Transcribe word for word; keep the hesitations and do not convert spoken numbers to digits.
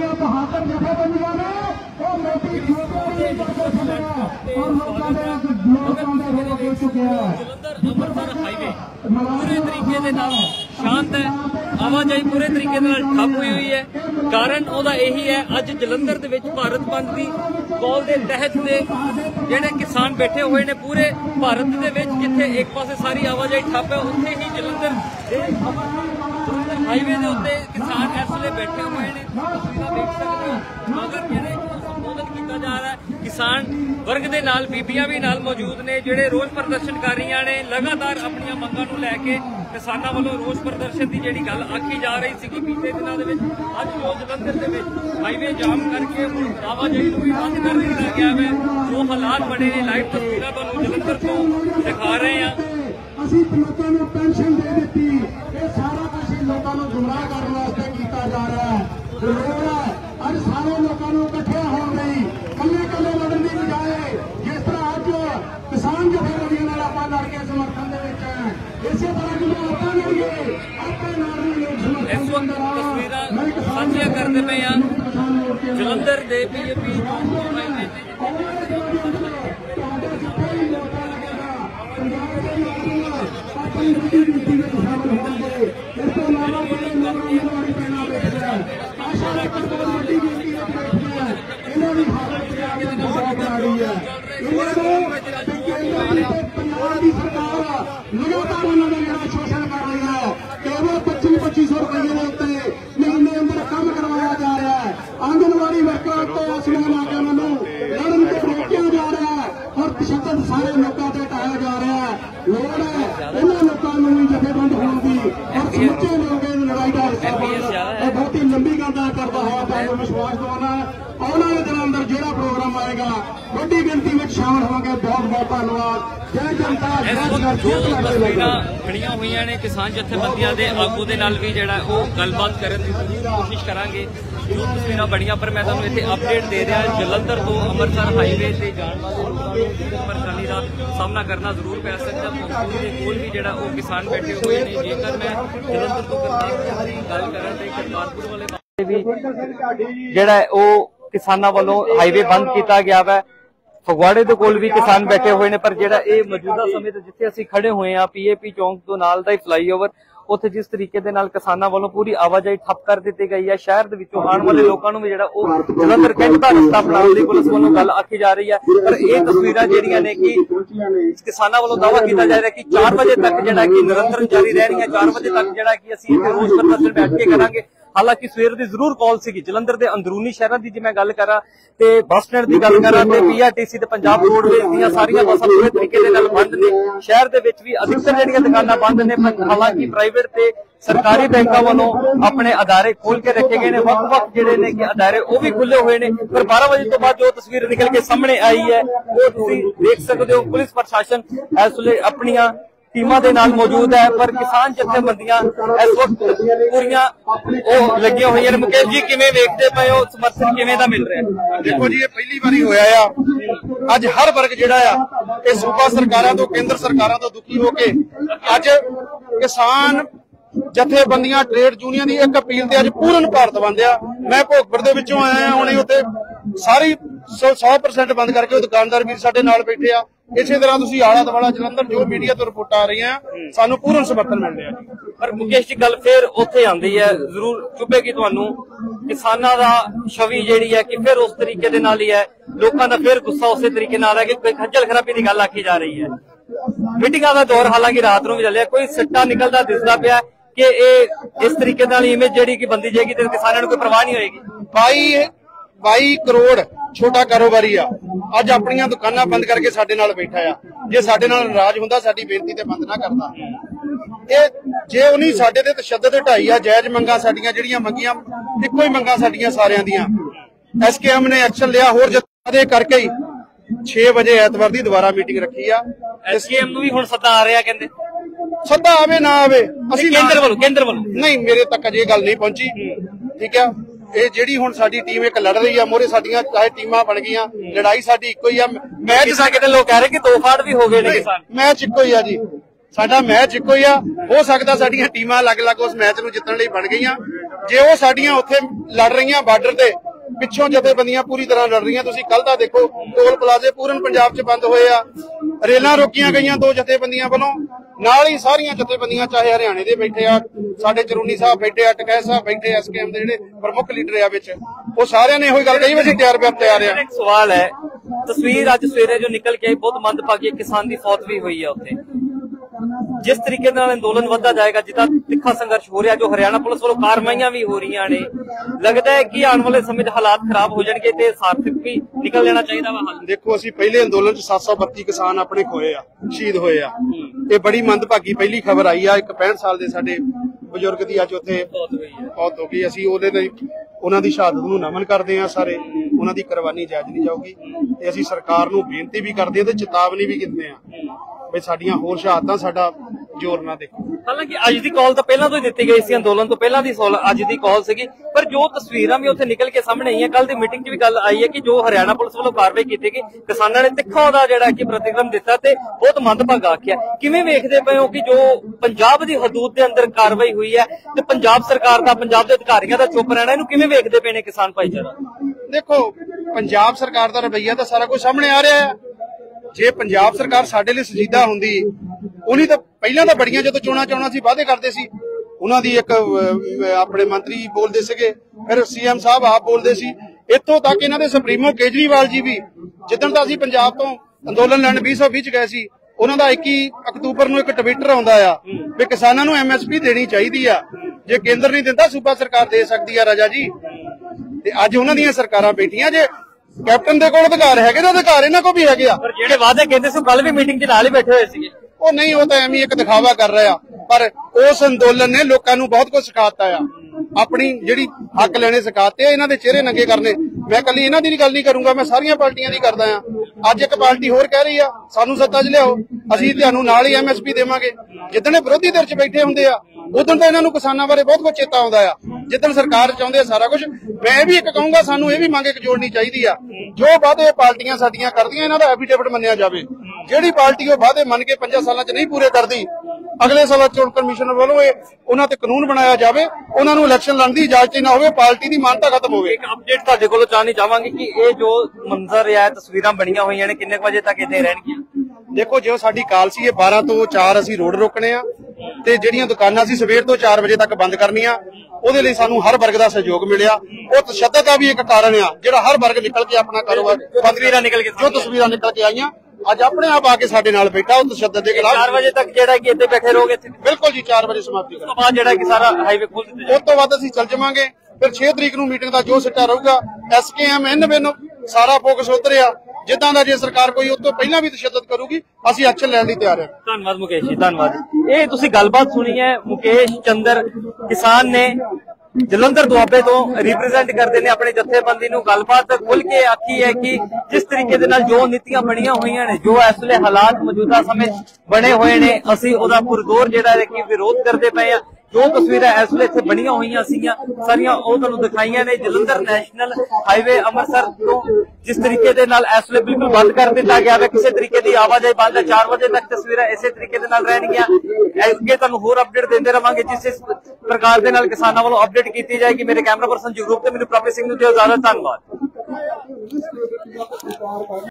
ਸਾਡੀਆਂ ਬਹਾਦਰ ਜਥੇਬੰਦੀਆਂ ਨੇ ਉਹ ਮੋਟੀ ਜੋਤਾਂ ਨੂੰ ਕਰਕੇ ਛੱਡਿਆ ਔਰ ਲੋਕਾਂ ਦੇ ਲੋਕਾਂ ਦੇ ਰੋਕ ਹੋ ਚੁੱਕਿਆ ਅੰਮ੍ਰਿਤਸਰ ਹਾਈਵੇ ਪੂਰੇ ਤਰੀਕੇ ਦੇ ਨਾਲ ਸ਼ਾਂਤ ਹੈ, ਆਵਾਜਾਈ ਪੂਰੇ ਤਰੀਕੇ ਨਾਲ ਠੱਪ ਹੋਈ ਹੋਈ ਹੈ। ਕਾਰਨ ਉਹਦਾ ਇਹੀ ਹੈ, ਅੱਜ ਜਲੰਧਰ ਦੇ ਵਿੱਚ ਭਾਰਤ ਬੰਦ ਦੀ ਕਾਲ ਦੇ ਤਹਿਤ ਦੇ ਜਿਹੜੇ ਕਿਸਾਨ ਬੈਠੇ ਹੋਏ ਨੇ ਪੂਰੇ ਭਾਰਤ ਦੇ ਵਿੱਚ, ਜਿੱਥੇ ਇੱਕ ਪਾਸੇ ਸਾਰੀ ਆਵਾਜਾਈ ਠੱਪ ਹੈ, ਉੱਥੇ ਹੀ ਜਲੰਧਰ ਦੇ ਹਾਈਵੇ ਦੇ ਉੱਤੇ ਕਿਸਾਨ ਇਸ ਵੇਲੇ ਬੈਠੇ ਹੋਏ ਨੇ। ਤੁਸੀਂ ਦੇਖ ਸਕਦੇ ਹੋ ਮਗਰ ਜਿਹੜੇ ਸੰਬੋਧਨ ਕੀਤਾ ਜਾ ਰਿਹਾ ਹੈ, ਕਿਸਾਨ ਵਰਗ ਦੇ ਨਾਲ ਬੀਬੀਆਂ ਵੀ ਨਾਲ ਮੌਜੂਦ ਨੇ, ਜਿਹੜੇ ਰੋਸ ਪ੍ਰਦਰਸ਼ਨ ਕਰ ਰਹੀਆਂ ਨੇ ਲਗਾਤਾਰ ਆਪਣੀਆਂ ਮੰਗਾਂ ਨੂੰ ਲੈ ਕੇ। ਕਿਸਾਨਾਂ ਵੱਲੋਂ ਰੋਸ ਪ੍ਰਦਰਸ਼ਨ ਦੀ ਜਿਹੜੀ ਗੱਲ ਆਖੀ ਜਾ ਰਹੀ ਸੀ ਬੀਤੇ ਦਿਨਾਂ ਦੇ ਵਿੱਚ, ਅੱਜ ਜੋ ਜਲੰਧਰ ਦੇ ਵਿੱਚ ਹਾਈਵੇ ਜਾਮ ਕਰਕੇ ਆਵਾਜਾਈ ਨੂੰ ਵੀ ਬੰਦ ਕਰ ਦਿੱਤਾ ਗਿਆ ਹੈ। ਜੋ ਹਾਲਾਤ ਬਣੇ ਨੇ ਲਾਈਵ ਤਸਵੀਰਾਂ ਤੁਹਾਨੂੰ ਜਲੰਧਰ ਤੋਂ ਦਿਖਾ ਰਹੇ ਹਾਂ। ਅਸੀਂ ਲੋਕਾਂ ਨੂੰ ਪੈਨਸ਼ਨ ਦੇ ਦਿੱਤੀ, ਇਹ ਸਾਰਾ ਕੁਝ ਲੋਕਾਂ ਨੂੰ ਗੁੰਮਰਾਹ ਕਰਨ ਵਾਸਤੇ ਕੀਤਾ ਜਾ ਰਿਹਾ ਹੈ। ਲੋੜ ਹੈ ਅੱਜ ਸਾਰੇ ਲੋਕਾਂ ਨੂੰ ਇਕੱਠੇ ਹੋਣ ਲਈ, ਕੱਲੇ ਕੱਲੇ ਲੜਨ ਦੀ ਬਜਾਏ ਜਿਸ ਤਰ੍ਹਾਂ ਅੱਜ ਕਿਸਾਨ ਜਥੇਬੰਦੀਆਂ ਨਾਲ ਆਪਾਂ ਲੜ ਕੇ ਸਮਰਥਨ ਦੇ ਵਿੱਚ ਹੈ, ਇਸੇ ਤਰ੍ਹਾਂ ਜਦੋਂ ਆਪਾਂ ਲੜੀਏ ਆਪਣੇ ਨਾਲ ਵੀ ਲੋਕ ਸਮਰਥਨ ਇਸ ਵਕਤ ਤਸਵੀਰਾਂ ਸਾਂਝੀਆਂ ਕਰਦੇ ਪਏ ਹਾਂ ਜਲੰਧਰ ਦੇ ਪੀਏਪੀ लगातार उन्होंने जरा शोषण कर रही है। केवल पच्चीस पच्चीस सौ रुपये के उत्ते महीने अंदर काम करवाया जा रहा है। आंगनबाड़ी वर्कर तो आसमान आके उन्होंने लड़न को रोकया जा रहा है और तशद्दद सारे लोगों से हटाया जा रहा है। लोड़ है इन्होंने लोगों को भी जथेबंद होने की और समूचे लोग लड़ाई का हिस्सा बनना। बहुत ही लंबी गल करता है, आपको विश्वास दिवाना आने वाले दिनों अंदर जो प्रोग्राम आएगा बड़ी गिनती में शामिल होंगे। बहुत बहुत धन्यवाद। जय जनता। जो तस्वीरां खड़ियां हुई ने किसान जथेबंदियां दे आगू दे नाल भी जिहड़ा ओह गलबात करन दी कोशिश करांगे। जो तस्वीरां बड़ियां पर मैं तुहानूं इत्थे अपडेट दे रहा जलंधर तो अमृतसर हाईवे से जाने वाले लोगों को परेशानी का सामना करना जरूर पै सकता। पंचकूले के कोल भी जिहड़ा ओह किसान बैठे हुए हैं। जेकर मैं जलंधर तो करतारपुर की गल करां ते करतारपुर वाले पासे भी जिहड़ा ओह किसानां वालों हाईवे बंद किया गया है। फगवाड़े के कोल भी किसान बैठे हुए हैं, पर जिहड़ा ये मौजूदा समय जिथे असीं खड़े हुए हैं पीएपी चौंक तो नाल दा फ्लाईओवर, उत्थे जिस तरीके दे नाल किसानां वालों पूरी आवाजाही ठप कर दी गई है। शहर दे विचों आने वाले लोगों को भी जिहड़ा ओह जलंधर कैंट दा रस्ता अपनाउण दी पुलिस वालों गल आखी जा रही है। पर यह तस्वीरां जिहड़ियां ने कि किसानां वालों दावा किया जा रहा है कि चार बजे तक जिहड़ा कि निरंतर जारी रह रही है। चार बजे तक जिहड़ा कि असीं इत्थे रोस प्रदर्शन बैठ के करांगे। हालांकि सवेर की जरूर कॉल सी जलंधर के अंदरूनी शहरों की, जो मैं गल करा ते बस स्टैंड की गल करा ते पीआरटीसी ते पंजाब रोडवेज दी सारियां बसां पूरे तरीके दे नाल बंद ने। शहर दे विच भी अधिकतर जिहड़ियां दुकानां बंद ने। हालांकि प्राइवेट ते सरकारी बैंकों वालों अपने अदारे खोल के रखे गए हैं। वक्त वक्त जिहड़े ने कि अदारे वो भी खुले हुए हैं। पर बारह बजे तो बाद जो तस्वीर निकल के सामने आई है वो तुसीं देख सकते हो। पुलिस प्रशासन इस वेले अपनियां टीमां दे नाल मौजूद है, पर किसान जथेबंदियां इस वक्त पूरियां ओह लगियां हुई हैं। मुकेश जी किवें वेखदे पए हो, समर्थन किवें दा मिल रहा है? देखो जी, ये पहली बारी होया आ अज हर वर्ग जिहड़ा आ ये सूबा सरकारां तो केंद्र सरकारां तो दुखी होके अज किसान जथेबंदियां ट्रेड यूनियन की एक अपील ते अज पूर्ण भारत बंद आ। मैं भोगपुर दे विचों आया हुणे उत्ते सारी सौ परसेंट बंद करके दुकानदार वीर साडे नाल बैठे आ। इसे तरह तुसीं आला दुआला जलंधर जो मीडिया तो रिपोर्ट आ रही हैं सानू पूर्ण समर्थन मिल रहा है। पर मुकेश जी गल फिर उत्थे आंदी है, जरूर चुभेगी तुहानू किसानां दा छवि जिहड़ी है कि फिर उस तरीके दे नाल ही है। लोकां दा फिर गुस्सा उस तरीके नाल है कि खज्जल खराबी दी गल आखी जा रही है। मीटिंगां दा दौर हालांकि रात नूं भी चलिया, कोई सिट्टा निकलदा दिसदा पिया कि इस तरीके नाल इमेज जिहड़ी कि बंदी जाएगी ते किसानां नूं कोई परवाह नहीं होएगी। बाई बाई करोड़ छोटा कारोबारी आ अज अपनियां दुकानां बंद करके साडे नाल बैठा आ। जे साडे नाल नाराज हुंदा साडी बेनती ते बंद ना करदा। ये जे उन्हीं साडे ते तशद्दद ढाई आ, जायज मंगां साडीआं जिहड़ियां मंगियां इक्को ही मंगां साडीआं सारियां दियां। एसकेएम ने एक्शन लिया होर जदे करके ही छे बजे ऐतवार दी दोबारा मीटिंग रखी आ। एसकेएम नूं भी हुण सद्दा आ रिहा, कहंदे सद्दा आवे ना आवे असीं केंद्र वालों केंद्र वालों नहीं, मेरे तक अजे गल नहीं पहुंची। ठीक है, ये जिहड़ी हुण साडी टीम एक लड़ रही है मोहरे साडीआं चाहे टीमां बन गईयां, लड़ाई साडी इक्को ही आ। मैच किते लोग कह रहे कि दो फाड़ भी हो गए ने किसान। मैच इक्को ही आ जी, साडा मैच इक्को ही आ। हो सकदा साडीआं टीमां अलग अलग उस मैच नूं जितण लई बन गईयां, ਜੇ ਉਹ ਸਾਡੀਆਂ ਉੱਥੇ ਲੜ ਰਹੀਆਂ ਬਾਰਡਰ ਤੇ, ਪਿੱਛੋਂ ਜਥੇਬੰਦੀਆਂ ਪੂਰੀ ਤਰ੍ਹਾਂ ਲੜ ਰਹੀਆਂ। ਤੁਸੀਂ ਕੱਲ ਦਾ ਦੇਖੋ, ਟੋਲ ਪਲਾਜ਼ੇ ਪੂਰਨ ਪੰਜਾਬ 'ਚ ਬੰਦ ਹੋਏ ਆ, ਰੇਲਾਂ ਰੋਕੀਆਂ ਗਈਆਂ ਦੋ ਜਥੇਬੰਦੀਆਂ ਵੱਲੋਂ, ਨਾਲ ਹੀ ਸਾਰੀਆਂ ਜਥੇਬੰਦੀਆਂ, ਚਾਹੇ ਹਰਿਆਣੇ ਦੇ ਬੈਠੇ ਆ, ਸਾਡੇ ਚਰੂਨੀ ਸਾਹਿਬ ਬੈਠੇ ਆ, ਟਕੈਤ ਸਾਹਿਬ ਬੈਠੇ, ਐਸਕੇਐਮ ਦੇ ਜਿਹੜੇ ਪ੍ਰਮੁੱਖ ਲੀਡਰ ਆ ਵਿੱਚ, ਉਹ ਸਾਰਿਆਂ ਨੇ ਇਹੋ ਗੱਲ ਕਹੀ ਵੀ ਅਸੀਂ ਤਿਆਰ ਬਿਆਰ ਤਿਆਰ ਆ। ਇੱਕ ਸਵਾਲ ਹੈ, ਤਸਵੀਰ ਅੱਜ ਸਵੇਰੇ ਜੋ ਨਿਕਲ ਕੇ ਆਈ ਬਹੁਤ ਮੰਦਭਾਗੀ, ਕਿਸਾਨ ਦੀ ਫੌਤ ਵੀ ਹੋਈ ਹੈ ਉੱਥੇ। जिस तरीके अंदोलन बढ़ता जाएगा, जितना तिखा संघर्ष हो रहा, जो हरियाणा पुलिस वालों कार्रवाइयां भी हो रही ने, लगता है कि आने वाले समय हालात खराब हो जाएंगे ते सार्थक भी निकल लेना चाहिए वा हल। देखो, असीं पहले अंदोलन च सात सौ बत्ती किसान अपने खोए आ, शहीद होए आ। ये बड़ी मंदभागी पहली खबर आई आ। एक पैंठ साल के साडे बजुर्ग की अज उत्थे मौत हो गई। असीं ओहदे ते उन्हां दी शहादत नूं नमन करदे आ। सारे उन्हां दी कुर्बानी जायज नहीं जाऊगी। ते असीं सरकार नूं बेनती भी करदे आ ते चेतावनी भी दिंदे आ भी साडियां होर शहादतां साडा जोर ना देखो। हालांकि अज दी कॉल तो पहला तो ही दी गई सी, अंदोलन तो पहला दी अज दी कॉल सी, पर जो तस्वीरां भी उत्थे निकल के सामने आई है, कल दी मीटिंग च भी गल आई है कि जो हरियाणा पुलिस वालों कार्रवाई की गई, किसानां ने तिखा उहदा जिहड़ा कि प्रतिक्रम दिता ते बहुत मंदभागा आखिया। किवें वेखदे पए हो कि जो पंजाब दी हदूद दे अंदर कार्रवाई हुई है ते पंजाब सरकार दा, पंजाब दे अधिकारियां दा चुप रहना, इहनूं किवें वेखदे पए ने किसान भाईचारा? देखो, पंजाब सरकार दा रवैया तो सारा कुछ सामने आ रहा है। जे पंजाब सरकार साडे लई संजीदा हुंदी, उन्हीं तो पहला तो बड़ियां जो चोणा चोणा सी वादे करते सी, उन्हां दी एक अपने मंत्री बोलते सीगे, फिर सीएम साहब आप बोलते सी, इत्थों तक इन्हां दे सुप्रीमो केजरीवाल जी भी जिद्दण दा असीं पंजाब तो अंदोलन लैण बीस सौ बीस गए सी, उन्हां दा इक्की अक्तूबर नूं एक ट्विटर आउंदा आ भी किसानां नूं एमएसपी देनी चाहीदी आ, जे केंद्र नहीं दिंदा सूबा सरकार दे सकदी आ राजा जी। ते अज उन्हां दीयां सरकारां बैठीਆਂ जे कैप्टन दे कोल अधिकार हैगे, अधिकार इन्हां कोल भी हैगे आ। पर जिहड़े वादे कहंदे सी कल भी मीटिंग च नाल ही बैठे होए सीगे, ਉਹ ਨਹੀਂ, ਉਹ ਤਾਂ ਐਵੇਂ ਇੱਕ ਦਿਖਾਵਾ ਕਰ ਰਿਹਾ। ਪਰ ਉਸ ਅੰਦੋਲਨ ਨੇ ਲੋਕਾਂ ਨੂੰ ਬਹੁਤ ਕੁਝ ਸਿਖਾਤਾ ਆ, ਆਪਣੀ ਜਿਹੜੀ ਹੱਕ ਲੈਣੇ ਸਿਖਾਤੇ ਆ, ਇਹਨਾਂ ਦੇ ਚਿਹਰੇ ਨੰਗੇ ਕਰਨੇ। ਮੈਂ ਕੱਲੀ ਇਹਨਾਂ ਦੀ ਗੱਲ ਨਹੀਂ ਕਰੂੰਗਾ, ਮੈਂ ਸਾਰੀਆਂ ਪਾਰਟੀਆਂ ਦੀ ਕਰਦਾ ਆ। ਅੱਜ ਇੱਕ ਪਾਰਟੀ ਹੋਰ ਕਹਿ ਰਹੀ ਆ ਸਾਨੂੰ ਸੱਤਾ 'ਚ ਲਿਆਓ, ਅਸੀਂ ਤੁਹਾਨੂੰ ਨਾਲ ਹੀ ਐਮਐਸਪੀ ਦੇਵਾਂਗੇ। ਜਿੱਦਣ ਵਿਰੋਧੀ ਧਿਰ 'ਚ ਬੈਠੇ ਹੁੰਦੇ ਆ ਉਦੋਂ ਤਾਂ ਇਹਨਾਂ ਨੂੰ ਕਿਸਾਨਾਂ ਬਾਰੇ ਬਹੁਤ ਕੁਝ ਚੇਤਾ ਆਉਂਦਾ ਆ। ਜਿੱਦਣ ਸਰਕਾਰ ਚਾਹੁੰਦੇ ਆ ਸਾਰਾ ਕੁਝ। ਮੈਂ ਇਹ ਵੀ ਇੱਕ ਕਹੂੰਗਾ, ਸਾਨੂੰ ਇਹ ਵੀ ਮੰਗ ਇੱਕ ਜੋੜਨੀ ਚਾਹੀਦੀ ਆ, ਜੋ ਵਾਅਦੇ ਪਾਰਟੀਆਂ ਸਾਡੀਆਂ ਕਰਦੀਆਂ ਇਹਨਾਂ ਦਾ ਐਫੀਡੇਵਿਟ ਮੰਨਿਆ ਜਾਵੇ। ਜਿਹੜੀ ਪਾਰਟੀ ਉਹ ਵਾਅਦੇ ਮੰਨ ਕੇ ਪੰਜਾਂ ਸਾਲਾਂ 'ਚ ਨਹੀਂ ਪੂਰੇ ਕਰਦੀ, ਅਗਲੇ ਸਾਲ ਚੋਣ ਕਮਿਸ਼ਨ ਵੱਲੋਂ ਇਹ ਉਹਨਾਂ ਤੇ ਕਾਨੂੰਨ ਬਣਾਇਆ ਜਾਵੇ, ਉਹਨਾਂ ਨੂੰ ਇਲੈਕਸ਼ਨ ਲੜਨ ਦੀ ਇਜਾਜ਼ਤ ਹੀ ਨਾ ਹੋਵੇ, ਪਾਰਟੀ ਦੀ ਮਾਨਤਾ ਖਤਮ ਹੋਵੇ। ਇੱਕ ਅਪਡੇਟ ਤੁਹਾਡੇ ਕੋਲੋਂ ਚਾਹਣੀ ਚਾਹਾਂਗੇ ਕਿ ਇਹ ਜੋ ਮੰਜ਼ਰ ਹੈ, ਤਸਵੀਰਾਂ ਬਣੀਆਂ ਹੋਈਆਂ ਨੇ, ਕਿੰਨੇ ਵਜੇ ਤੱਕ ਇੱਥੇ ਰਹਿਣਗੀਆਂ? ਦੇਖੋ, ਜੋ ਸਾਡੀ ਕਾਲ ਸੀ ਇਹ ਬਾਰਾਂ ਤੋਂ ਚਾਰ ਅਸੀਂ ਰੋਡ ਰੋਕਣੇ ਆ, ਤੇ ਜਿਹੜੀਆਂ ਦੁਕਾਨਾਂ ਸੀ ਸਵੇਰ ਤੋਂ ਚਾਰ ਵਜੇ ਤੱਕ ਬੰਦ ਕਰਨੀਆਂ। ਉਹਦੇ ਲਈ ਸਾਨੂੰ ਹਰ ਵਰਗ ਦਾ ਸਹਿਯੋਗ ਮਿਲਿਆ। ਉਹ ਤਸ਼ੱਦਦ ਦਾ ਵੀ ਇੱਕ ਕਾਰਨ ਆ, ਜਿਹੜਾ ਹਰ ਵਰਗ ਨਿਕਲ ਕੇ ਆਪਣਾ ਕਾਰੋਬਾਰ, ਤਸਵੀਰਾਂ ਨਿਕਲ ਕੇ ਜੋ ਤਸਵੀਰਾਂ ਨਿਕਲ ਕੇ ਆਈਆਂ, ਅੱਜ ਆਪਣੇ ਆਪ ਆ ਕੇ ਸਾਡੇ ਨਾਲ ਬੈਠਾ ਉਹ ਤਸ਼ੱਦਦ ਦੇ ਖਿਲਾਫ। ਚਾਰ ਵਜੇ ਤੱਕ ਜਿਹੜਾ ਕਿ ਇੱਥੇ ਬੈਠੇ ਰਹੋਗੇ? ਬਿਲਕੁਲ ਜੀ, ਚਾਰ ਵਜੇ ਸਮਾਪਤੀ ਉਸ ਤੋਂ ਬਾਅਦ ਜਿਹੜਾ ਕਿ ਸਾਰਾ ਹਾਈਵੇ ਖੋਲ ਦਿੱਤਾ ਜਾਏਗਾ। ਉਸ ਤੋਂ ਬਾਅਦ ਅਸੀਂ ਚੱਲ ਜਾਵਾਂਗੇ। ਫਿਰ ਛੇ ਤਰੀਕ ਨੂੰ ਮੀਟਿੰਗ ਦਾ ਜੋ ਸਿੱਟਾ ਰਹੂਗਾ, ਐਸਕੇਐਮ ਐਨਵੇ ਨੂੰ ਸਾਰਾ ਫੋਕਸ ਉੱਧਰ ਆ। ਜਿੱਦਾਂ ਦਾ ਜੇ ਸਰਕਾਰ ਕੋਈ ਉਸ ਤੋਂ ਪਹਿਲਾਂ ਵੀ ਤਸ਼ੱਦਦ ਕਰੂਗੀ, ਅਸੀਂ ਐਕਸ਼ਨ ਲੈਣ ਲਈ ਤਿਆਰ ਹਾਂ। ਧੰਨਵਾਦ ਮੁਕੇਸ਼ ਜੀ, ਧੰਨਵਾਦ। ਇਹ ਤੁਸੀਂ ਗੱਲਬਾਤ ਸੁਣੀ ਹੈ, ਮੁਕੇਸ਼ ਚੰਦਰ ਕਿਸਾਨ ਨੇ ਜਲੰਧਰ ਦੁਆਬੇ ਤੋਂ ਰਿਪਰੈਜ਼ੈਂਟ ਕਰਦੇ ਨੇ ਆਪਣੀ ਜਥੇਬੰਦੀ ਨੂੰ। ਗੱਲਬਾਤ ਖੁੱਲ ਕੇ ਆਖੀ ਹੈ ਕਿ ਜਿਸ ਤਰੀਕੇ ਦੇ ਨਾਲ ਜੋ ਨੀਤੀਆਂ ਬਣੀਆਂ ਹੋਈਆਂ ਨੇ, ਜੋ ਇਸ ਵੇਲੇ ਹਾਲਾਤ ਮੌਜੂਦਾ ਸਮੇਂ ਬਣੇ ਹੋਏ ਨੇ, ਅਸੀਂ ਉਹਦਾ ਪੁਰਜ਼ੋਰ ਜਿਹੜਾ ਹੈ ਕਿ ਵਿਰੋਧ ਕਰਦੇ ਪਏ ਆ। ਜੋ ਤਸਵੀਰਾਂ ਇਸ ਵੇਲੇ ਇੱਥੇ ਬਣੀਆਂ ਹੋਈਆਂ ਸੀਗੀਆਂ ਸਾਰੀਆਂ ਉਹ ਤੁਹਾਨੂੰ ਦਿਖਾਈਆਂ ਨੇ। ਜਲੰਧਰ ਨੈਸ਼ਨਲ ਹਾਈਵੇ ਅੰਮ੍ਰਿਤਸਰ ਤੋਂ ਜਿਸ ਤਰੀਕੇ ਦੇ ਨਾਲ ਇਸ ਵੇਲੇ ਬਿਲਕੁਲ ਬੰਦ ਕਰ ਦਿੱਤਾ ਗਿਆ ਹੈ, ਕਿਸੇ ਤਰੀਕੇ ਦੀ ਆਵਾਜਾਈ ਬੰਦ ਹੈ। ਚਾਰ ਵਜੇ ਤੱਕ ਤਸਵੀਰਾਂ ਇਸੇ ਤਰੀਕੇ ਦੇ ਨਾਲ ਰਹਿਣਗੀਆਂ। ਅੱਗੇ ਤੁਹਾਨੂੰ ਹੋਰ ਅਪਡੇਟ ਦਿੰਦੇ ਰਵਾਂਗੇ, ਜਿਸ ਇਸ ਪ੍ਰਕਾਰ ਦੇ ਨਾਲ ਕਿਸਾਨਾਂ ਵੱਲੋਂ ਅਪਡੇਟ ਕੀਤੀ ਜਾਏਗੀ। ਮੇਰੇ ਕੈਮਰਾ ਪਰਸਨ ਜਗਰੂਪ ਤੇ ਮੈਨੂੰ ਪ੍ਰੋਫੈਸਰ ਸਿੰਘ ਨੂੰ ਦਿਓ ਇਜਾਜ਼ਤ। ਧੰਨਵਾਦ।